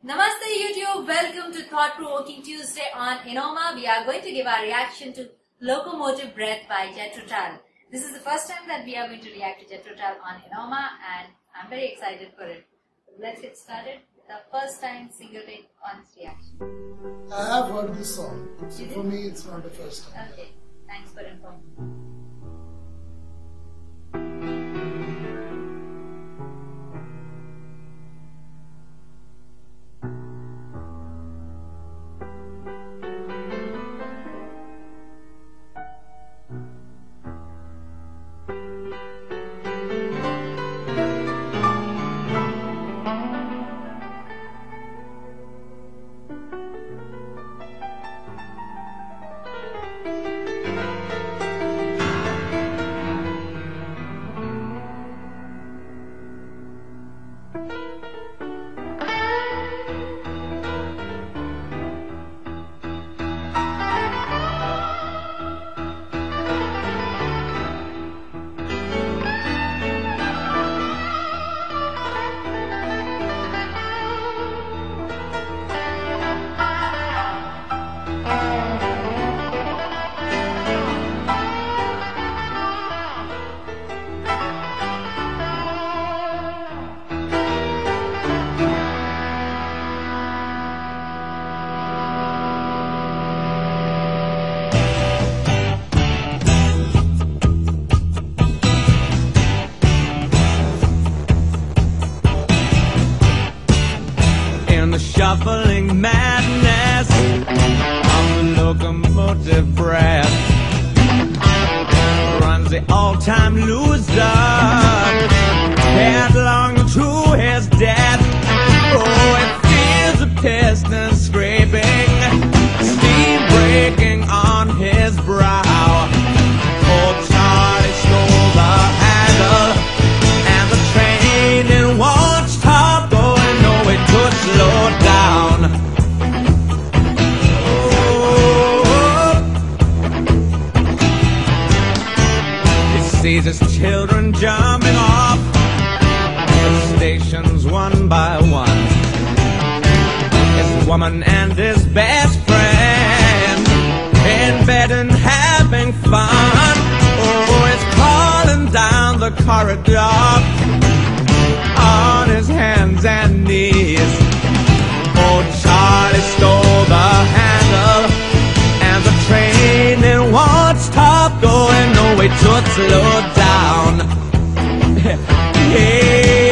Namaste YouTube, welcome to Thought Provoking Tuesday on ENOMA. We are going to give our reaction to Locomotive Breath by Jethro Tull. This is the first time that we are going to react to Jethro Tull on ENOMA and I'm very excited for it. Let's get started with our first time single take honest reaction. I have heard this song, so for me it's not the first time. Okay, thanks for informing. The shuffling madness of the locomotive breath runs the all-time loser headlong to his death. Oh, it feels the piston scraping, steam breaking on his brow. Old Charlie stole the handle and the train it won't stop going, no it could slow down. He sees his children jumping off the stations one by one. His woman and his best friend in bed and having fun. Oh, he's crawling down the corridor on his hands and knees. Oh, Charlie stole the handle and the train it won't stop going, no way to slow down. Yeah.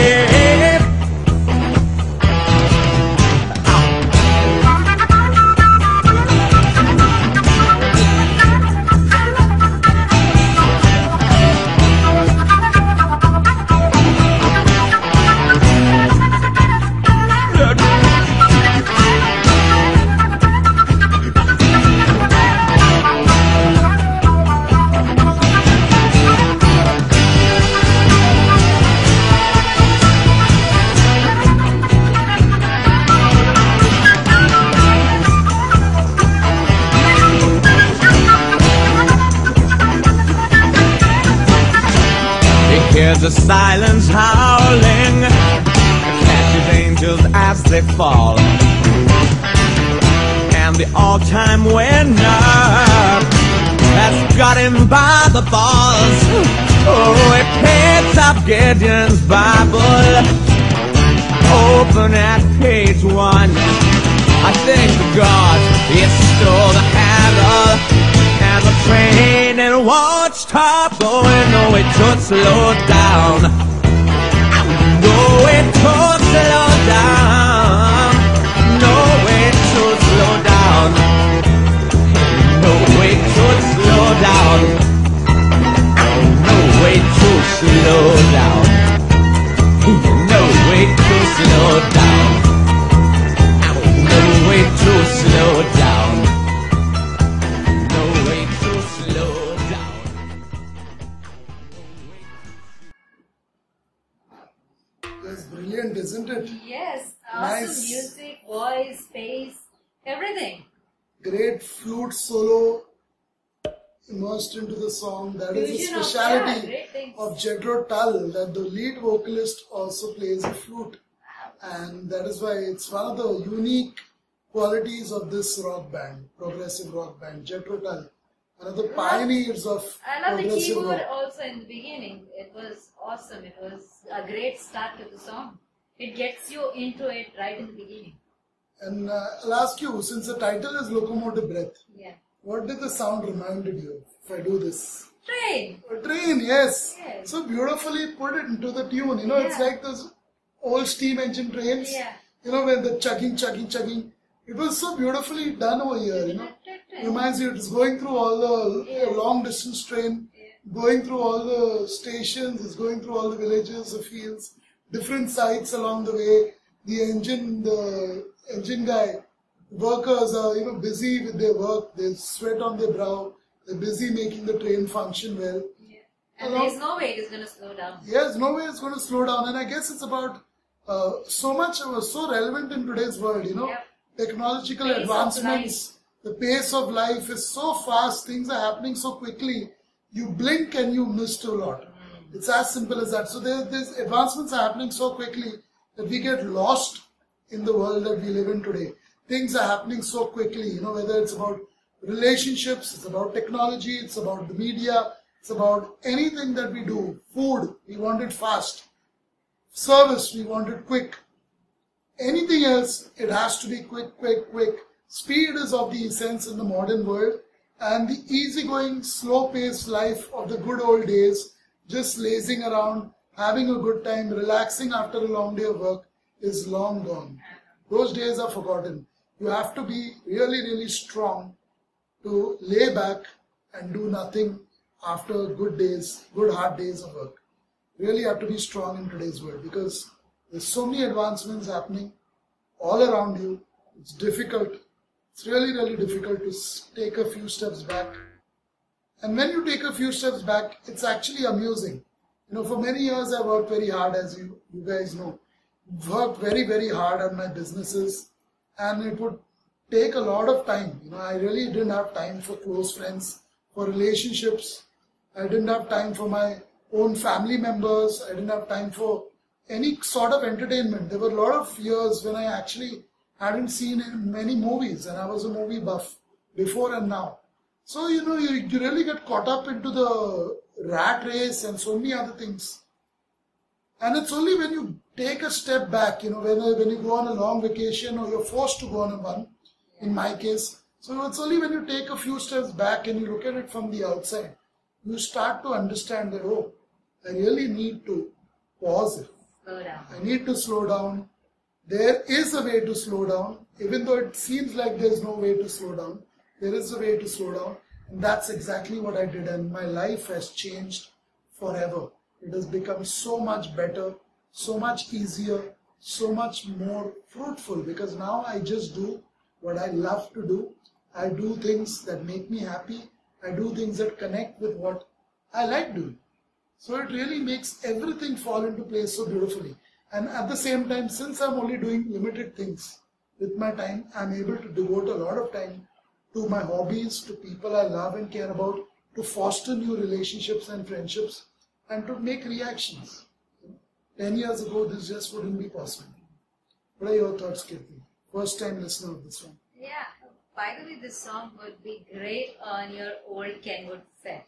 Hears the silence howling, catches angels as they fall, and the all-time winner has got him by the balls. Oh, he picks up Gideon's Bible, open at page 1. I thank the God he stole the handle and the train it won't stop going, no it could slow down. No it could slow down. No it could slow down. No it could slow down. No it could slow down. No it could slow down. No it could slow down. That's brilliant, isn't it? Yes, awesome Nice. music, voice, bass, everything. Great flute solo immersed into the song. That is the Fusion of- speciality yeah, great things. of Jethro Tull, that the lead vocalist also plays a flute. And that is why it's one of the unique qualities of this rock band, progressive rock band, Jethro Tull, one of the pioneers of I love the progressive keyboard rock. also in the beginning. It was awesome. It was a great start to the song. It gets you into it right in the beginning. And I'll ask you, since the title is Locomotive Breath, Yeah. what did the sound reminded you of if I do this? Train. A train, yes. Yes. So beautifully put it into the tune. You know, it's Yeah. like those old steam engine trains. Yeah. You know, when the chugging. It was so beautifully done over here, you know. Reminds you, it's going through all the Yeah. long distance train, going through all the stations, it's going through all the villages, the fields, different sites along the way. The engine guy, workers are, you know, busy with their work. They sweat on their brow. They're busy making the train function well. Yeah. And there's no way it is going to slow down. Yes, no way it's going to slow down. And I guess it's about so much, so relevant in today's world, you know. Yep. Technological Pace of advancements, the pace of life is so fast, things are happening so quickly. You blink and you miss a lot. It's as simple as that. So there's advancements are happening so quickly that we get lost in the world that we live in today. Things are happening so quickly, you know, whether it's about relationships, it's about technology, it's about the media, it's about anything that we do. Food, we want it fast. Service, we want it quick. Anything else, it has to be quick. Speed is of the essence in the modern world, and the easygoing, slow-paced life of the good old days, just lazing around, having a good time, relaxing after a long day of work, is long gone. Those days are forgotten. You have to be really, really strong to lay back and do nothing after good days, good hard days of work. Really have to be strong in today's world because there's so many advancements happening all around you. It's difficult. It's really, really difficult to take a few steps back. And when you take a few steps back, it's actually amusing. You know, for many years I worked very hard, as you guys know. Worked very, very hard on my businesses, and it would take a lot of time. You know, I really didn't have time for close friends, for relationships. I didn't have time for my own family members. I didn't have time for any sort of entertainment. There were a lot of years when I actually hadn't seen many movies, and I was a movie buff before and now. So, you know, you really get caught up into the rat race and so many other things. And it's only when you take a step back, you know, when you go on a long vacation or you're forced to go on one, in my case. So it's only when you take a few steps back and you look at it from the outside, you start to understand that, oh, I really need to pause it. Slow down. I need to slow down. There is a way to slow down. Even though it seems like there's no way to slow down, there is a way to slow down. And that's exactly what I did. And my life has changed forever. It has become so much better, so much easier, so much more fruitful. Because now I just do what I love to do. I do things that make me happy. I do things that connect with what I like doing. So it really makes everything fall into place so beautifully. And at the same time, since I'm only doing limited things with my time, I'm able to devote a lot of time to my hobbies, to people I love and care about, to foster new relationships and friendships, and to make reactions. 10 years ago, this just wouldn't be possible. What are your thoughts, Kirti? First time listener of this one. Yeah. By the way, this song would be great on your old Kenwood set.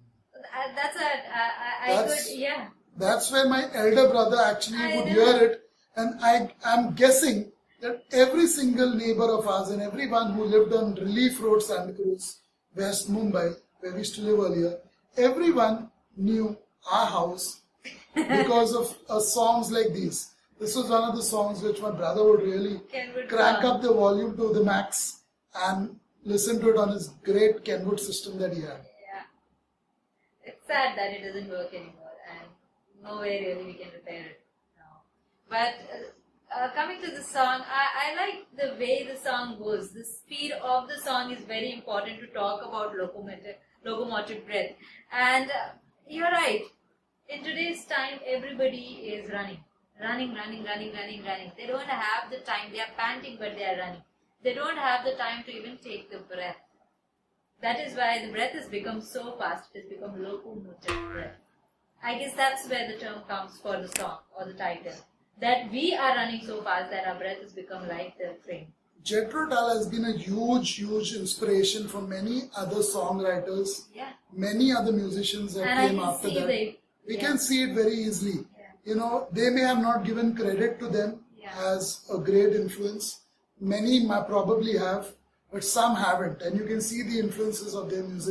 That's where my elder brother actually would hear it, and I'm guessing that every single neighbor of ours and everyone who lived on Relief Road, Santa Cruz, West Mumbai, where we used to live earlier, everyone knew our house because of songs like these. This was one of the songs which my brother would really crank up the volume to the max and listen to it on his great Kenwood system that he had. Yeah. It's sad that it doesn't work anymore, and no way really we can repair it now. But coming to the song, I like the way the song goes. The speed of the song is very important to talk about locomotive breath. And you're right. In today's time, everybody is running. Running. They don't have the time. They are panting, but they are running. They don't have the time to even take the breath. That is why the breath has become so fast. It has become locomotive breath. I guess that's where the term comes for the song or the title. that we are running so fast that our breath has become like the train. Jethro Tull has been a huge inspiration for many other songwriters, Yeah. many other musicians that came after that. We can see it very easily. Yeah. You know, they may have not given credit to them as a great influence. Many might probably have, but some haven't. And you can see the influences of their music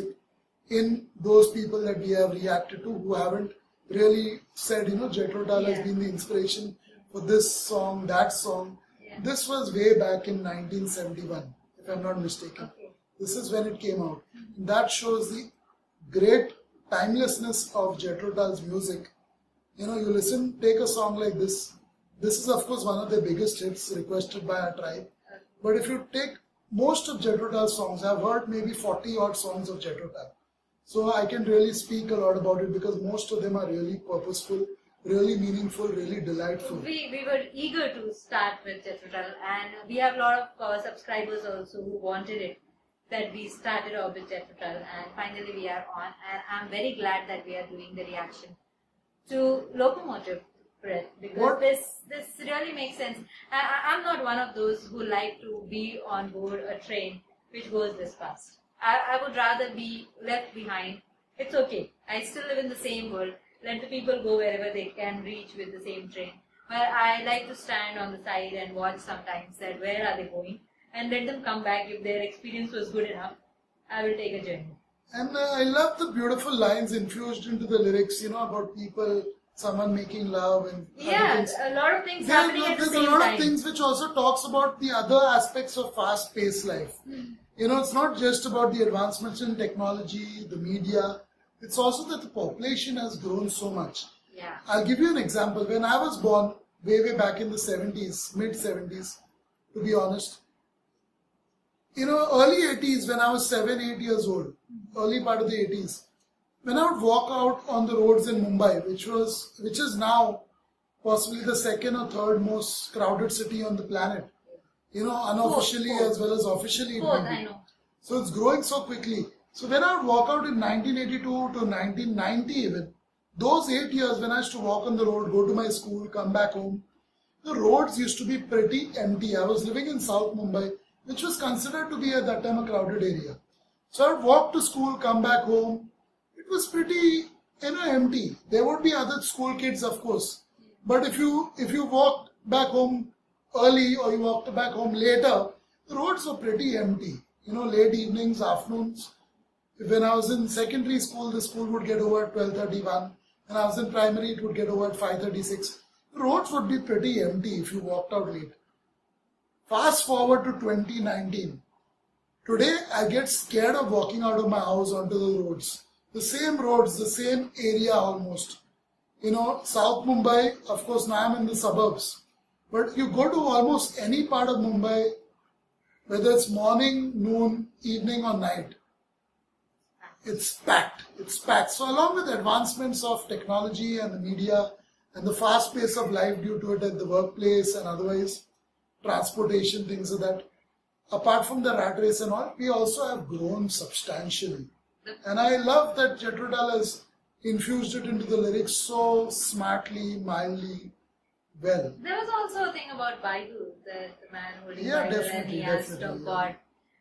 in those people that we have reacted to who haven't really said, you know, Jethro Tull has been the inspiration for this song, that song. Yeah. This was way back in 1971, if I'm not mistaken. Okay. This is when it came out. That shows the great timelessness of Jethro Tull's music. You know, you listen, take a song like this. This is, of course, one of the biggest hits requested by our tribe. But if you take most of Jethro Tull's songs, I've heard maybe 40 odd songs of Jethro Tull. So I can really speak a lot about it because most of them are really purposeful, really meaningful, really delightful. We were eager to start with Jethro Tull, and we have a lot of subscribers also who wanted it, that we started off with Jethro Tull, and finally we are on, and I'm very glad that we are doing the reaction to Locomotive Breath, because this really makes sense. I'm not one of those who like to be on board a train which goes this fast. I would rather be left behind. It's okay. I still live in the same world. Let the people go wherever they can reach with the same train. But I like to stand on the side and watch sometimes that where are they going, and let them come back. If their experience was good enough, I will take a journey. And I love the beautiful lines infused into the lyrics, you know, about people, someone making love and other things. A lot of things happening at the same time. There's a lot of things which also talks about the other aspects of fast-paced life. You know, it's not just about the advancements in technology, the media. It's also that the population has grown so much. Yeah. I'll give you an example. When I was born, way back in the 70s, mid-70s, to be honest, you know, early 80s, when I was 7, 8 years old, early part of the 80s, when I would walk out on the roads in Mumbai, which is now possibly the second or third most crowded city on the planet, you know, unofficially as well as officially. I know. So it's growing so quickly. So when I would walk out in 1982 to 1990 even, those 8 years when I used to walk on the road, go to my school, come back home, the roads used to be pretty empty. I was living in South Mumbai, which was considered to be at that time a crowded area. So I would walk to school, come back home. It was pretty, you know, empty. There would be other school kids, of course. But if you walked back home early or you walked back home later, the roads were pretty empty. You know, late evenings, afternoons. When I was in secondary school, the school would get over at 12:31. When I was in primary, it would get over at 5:36. The roads would be pretty empty if you walked out late. Fast forward to 2019. Today, I get scared of walking out of my house onto the roads. The same roads, the same area almost. You know, South Mumbai, of course, now I'm in the suburbs. But you go to almost any part of Mumbai, whether it's morning, noon, evening or night, it's packed. It's packed. So along with the advancements of technology and the media and the fast pace of life due to it at the workplace and otherwise, transportation, things like that, apart from the rat race and all, we also have grown substantially. And I love that Jethro Tull has infused it into the lyrics so smartly, mildly, well. There was also a thing about Bible, that the man holding Bible and he asked of God.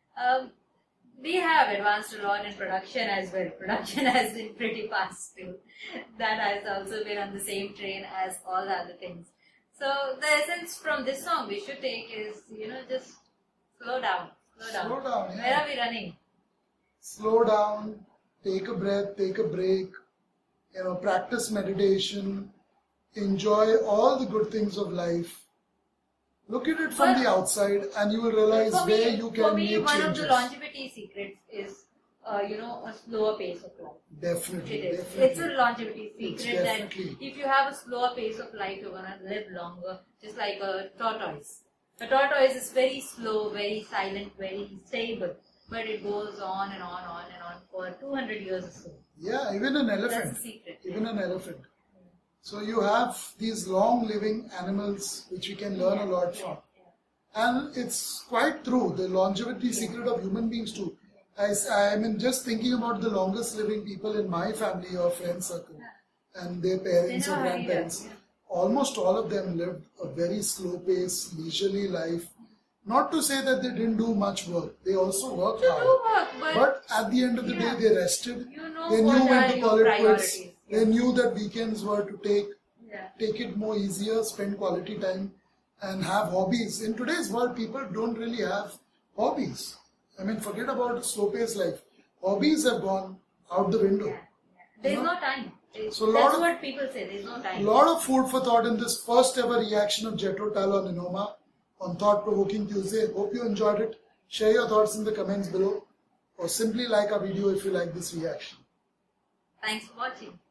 We have advanced a lot in production as well. Production has been pretty fast too. That has also been on the same train as all the other things. So the essence from this song we should take is, you know, just slow down. Slow down, yeah. Where are we running? Slow down, take a breath, take a break, you know, practice meditation, enjoy all the good things of life. Look at it from the outside and you will realize where you can make changes. For me, one of the longevity secrets is, you know, a slower pace of life. Definitely. It is. Definitely. It's a longevity secret that if you have a slower pace of life, you're going to live longer, just like a tortoise. A tortoise is very slow, very silent, very stable, but it goes on and on and on for 200 years or so. Yeah, even an elephant. That's the secret. Even an elephant. So you have these long living animals which we can learn a lot from. And it's quite true, the longevity secret of human beings too. I mean, just thinking about the longest living people in my family or friend circle and their parents or grandparents. almost all of them lived a very slow pace, leisurely life. Not to say that they didn't do much work. They also worked hard. But at the end of the day, they rested. They knew when to call it quits. They knew that weekends were to take it more easier, spend quality time, and have hobbies. In today's world, people don't really have hobbies. I mean, forget about slow-paced life. Hobbies have gone out the window. There's no time. So that's what people say. There's no time. A lot of food for thought in this first ever reaction of Jethro Tull on Enoma on Thought Provoking Tuesday. Hope you enjoyed it. Share your thoughts in the comments below, or simply like our video if you like this reaction. Thanks for watching.